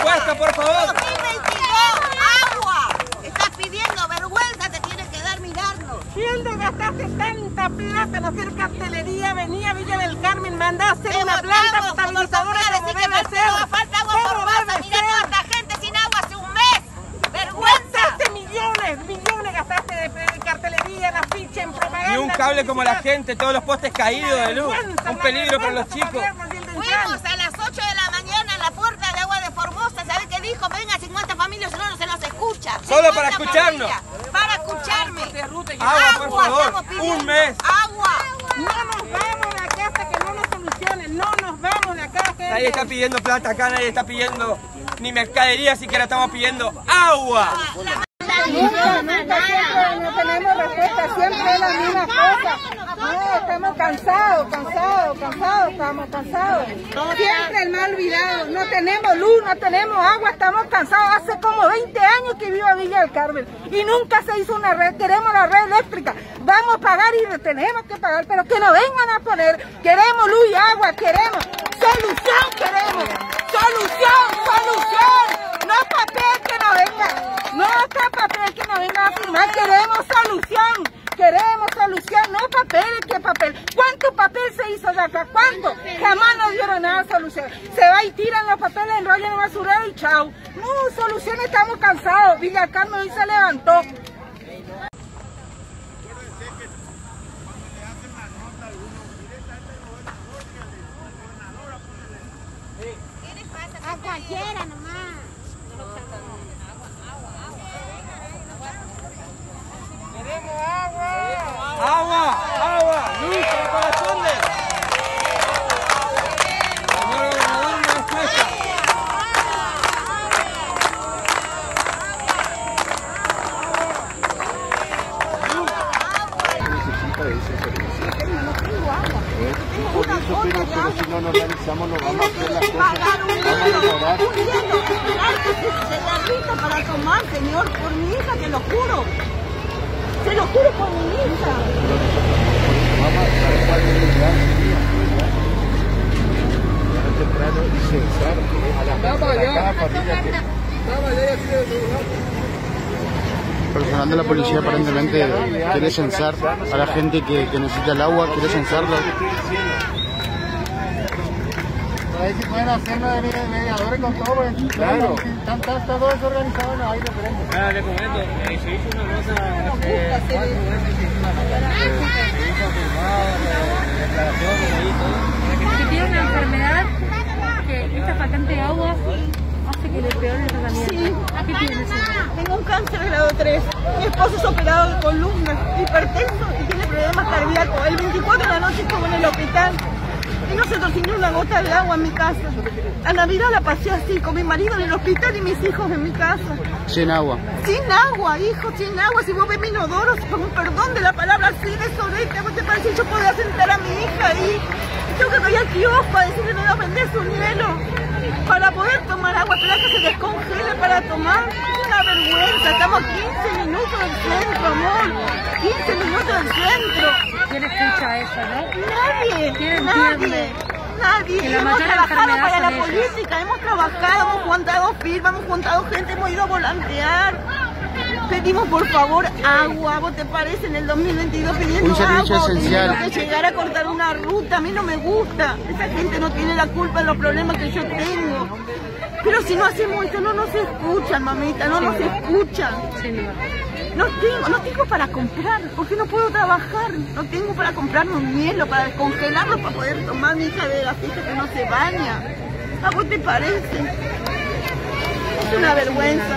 Basta, por favor. 2022, agua. Estás pidiendo vergüenza, te tienes que dar mirarnos. ¿Y dónde gastaste tanta plata en hacer cartelería? Venía a Villa del Carmen, mandá a hacer una planta potabilizadora como debe ser. Falta agua por masa. Mira toda esta gente sin agua hace un mes. Vergüenza. Gastaste millones gastaste de cartelería, en afiche, en propaganda. Ni un cable como la gente, todos los postes caídos de luz. Un peligro para los chicos. Fuimos a las 8 de la mañana a la puerta de Agua de Formosa. ¿Sabe qué dijo? Venga, 50 familias, no se nos escucha. Solo para escucharnos. Para escucharme. Agua, por favor. Un mes. Agua. No nos vamos de acá hasta que no nos solucionen. No nos vamos de acá, gente. Nadie está pidiendo plata acá, nadie está pidiendo ni mercadería, siquiera estamos pidiendo agua. Nunca, no tenemos respuesta, siempre es la misma cosa. No, estamos cansados, estamos cansados. Siempre el mal olvidado, no tenemos luz, no tenemos agua, estamos cansados. Hace como 20 años que vivo en Villa del Carmen y nunca se hizo una red, queremos la red eléctrica. Vamos a pagar y tenemos que pagar, pero que nos vengan a poner. Queremos luz y agua, queremos solución, queremos solución. No papel que nos venga, no papel que nos venga a firmar, queremos solución, no papeles, ¿qué papel? ¿Cuánto papel se hizo de acá? ¿Cuánto? Jamás nos dieron nada de solución. Se va y tiran los papeles, enrollan el basurero y chao. No, solución, estamos cansados. Villa Carmen hoy se levantó. A cualquiera nomás. Queremos agua. Agua, luz, que le corresponde. Señor gobernador, una respuesta. Por eso, pero si no nos organizamos, no vamos a hacer las cosas. Vamos a mejorar. Para tomar, señor, por mi hija, te lo juro. Se lo juro por mi hija. Vamos a saber cuál es el lugar. Temprano y censar a cada familia que... El personal de la policía aparentemente quiere censar a la gente que necesita el agua, quiere censarlo. A ver si pueden hacerlo de mediadores con todo, porque claro, están todos desorganizados, no hay referencia. Ahora le comento, se hizo una nota hace 4 meses que hizo una declaraciones ahí todo. Que tiene una enfermedad que esta faltante de agua hace que le peore el tratamiento. Sí. ¿Qué tiene, señora? Tengo un cáncer grado 3. Mi esposo es operado de columna, hipertenso y tiene problemas cardíacos. El 24 de la noche estuvo en el hospital y no se nos ni una gota de agua en mi casa. La Navidad la pasé así, con mi marido en el hospital y mis hijos en mi casa. Sin agua. Sin agua, hijo, sin agua. Si vos ves mi inodoro, con perdón de la palabra así de sorete, ¿vos te parece que yo podía sentar a mi hija ahí? Tengo que ir al kiosco a decirle que no vender su hielo para poder tomar agua, esperar que se descongele para tomar. Es una vergüenza, estamos a 15 minutos del centro, amor. 15 minutos del centro. ¿Quién escucha eso, no? Nadie. Que la Hemos mayor trabajado enfermedad para la son ellos. política, hemos trabajado, hemos juntado firmas, hemos juntado gente, hemos ido a volantear. Pedimos por favor agua, ¿vos te parece? En el 2022 pidiendo Un servicio agua, esencial. teniendo que llegar a cortar una ruta, a mí no me gusta. Esa gente no tiene la culpa de los problemas que yo tengo. Pero si no hacemos esto, no nos escuchan, mamita, no nos escuchan. No tengo para comprar, porque no puedo trabajar. No tengo para comprarme un hielo, para descongelarlo, para poder tomar mi hija de la fiesta que no se baña. ¿A vos te parece? Es una vergüenza,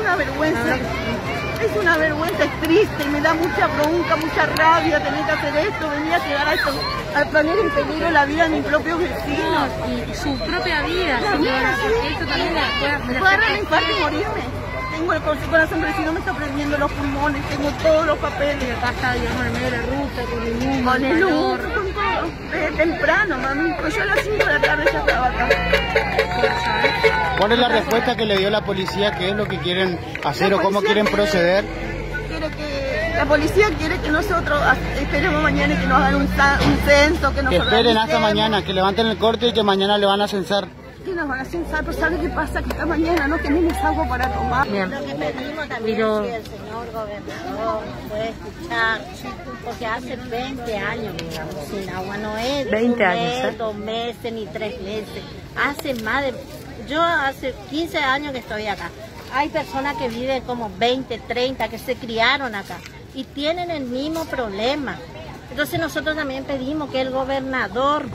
es una vergüenza, es triste y me da mucha bronca, mucha rabia tener que hacer esto, venir a llegar a esto, a poner en peligro la vida de mis propios vecinos. Y su propia vida, señora, porque esto también la puedo agarrar un infarto y morirme. Tengo el corazón crecido, me está prendiendo los pulmones, tengo todos los papeles. acá está, digamos, en el medio de la ruta, con el humo, Con el humo, calor. con todo. Desde temprano, mami, pues yo a las 5 de la tarde ya estaba acá. ¿Cuál es la respuesta que le dio la policía? ¿Qué es lo que quieren hacer o cómo quieren proceder? La policía quiere que nosotros esperemos mañana y que nos hagan un censo, que nos Que esperen hasta organicemos. mañana, que levanten el corte y que mañana le van a censar. que nos van a hacer, pero ¿sabe qué pasa? Que esta mañana no tenemos algo para tomar. Bien. Lo que pedimos también es que el señor gobernador puede escuchar, porque hace 20 años que estamos sin agua, no es 20 años, mes, 2 meses ni 3 meses, hace más de... Yo hace 15 años que estoy acá. Hay personas que viven como 20, 30, que se criaron acá y tienen el mismo problema. Entonces nosotros también pedimos que el gobernador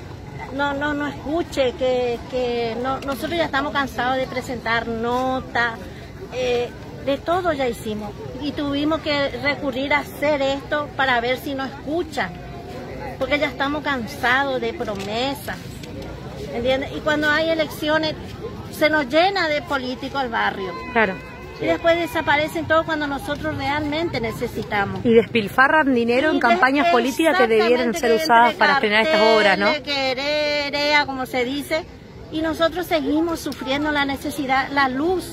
no escuche, que nosotros ya estamos cansados de presentar notas, de todo ya hicimos y tuvimos que recurrir a hacer esto para ver si nos escuchan, porque ya estamos cansados de promesas, ¿entiendes? Y cuando hay elecciones se nos llena de políticos al barrio. Claro. Y después desaparecen todos cuando nosotros realmente necesitamos. Y despilfarran dinero en campañas políticas que debieran ser usadas para generar estas obras, ¿no? Quererea, como se dice, y nosotros seguimos sufriendo la necesidad, la luz.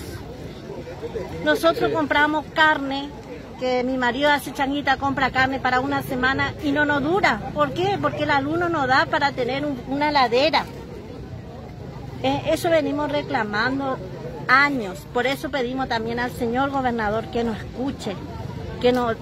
Nosotros compramos carne, que mi marido hace changuita, compra carne para una semana y no nos dura. ¿Por qué? Porque la luz no nos da para tener una heladera. Eso venimos reclamando años, por eso pedimos también al señor gobernador que nos escuche, que nos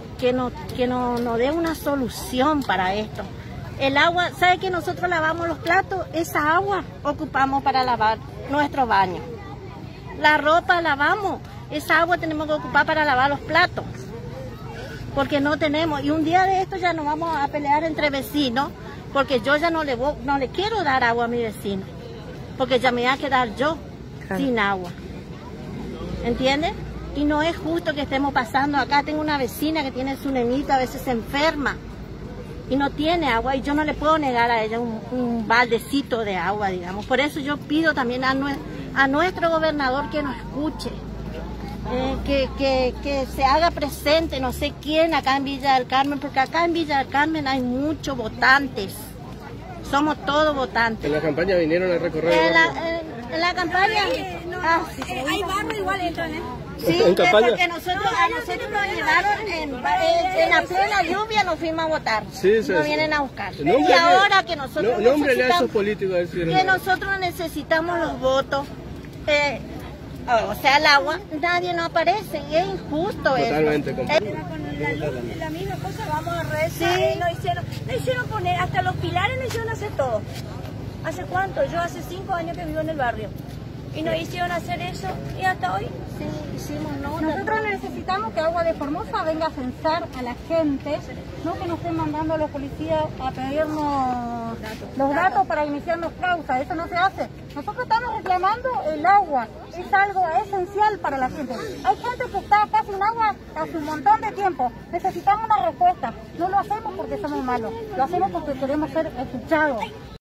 dé una solución para esto. El agua, ¿sabe que nosotros lavamos los platos? Esa agua ocupamos para lavar nuestro baño. La ropa lavamos, esa agua tenemos que ocupar para lavar los platos, porque no tenemos. Y un día de esto ya nos vamos a pelear entre vecinos, porque yo ya no le quiero dar agua a mi vecino, porque ya me voy a quedar yo sin agua. ¿Entiendes? Y no es justo que estemos pasando acá. Tengo una vecina que tiene su nenita, a veces se enferma y no tiene agua y yo no le puedo negar a ella un baldecito de agua, digamos. Por eso yo pido también a nuestro gobernador que nos escuche, que se haga presente, no sé quién acá en Villa del Carmen, porque acá en Villa del Carmen hay muchos votantes. Somos todos votantes. ¿En la campaña vinieron a recorrer? En la campaña... Hay barro igual entran, ¿eh? Sí, porque a nosotros nos llevaron en la plena lluvia, nos fuimos a votar. Sí, nos vienen a buscar. Nómbrele, y ahora que nosotros nómbrele a esos políticos a decir, que nosotros necesitamos los votos, o sea, el agua, nadie nos aparece y es injusto. Totalmente, eso. Con la misma cosa vamos a rezar. Sí. No hicieron poner, hasta los pilares no hicieron hacer todo. ¿Hace cuánto? Yo hace 5 años que vivo en el barrio. Y nos hicieron hacer eso y hasta hoy sí, hicimos nota. Nosotros necesitamos que Agua de Formosa venga a censar a la gente, no que nos estén mandando a los policías a pedirnos los datos para iniciarnos causas. Eso no se hace. Nosotros estamos reclamando el agua, es algo esencial para la gente. Hay gente que está acá sin agua hace un montón de tiempo. Necesitamos una respuesta. No lo hacemos porque somos malos, lo hacemos porque queremos ser escuchados.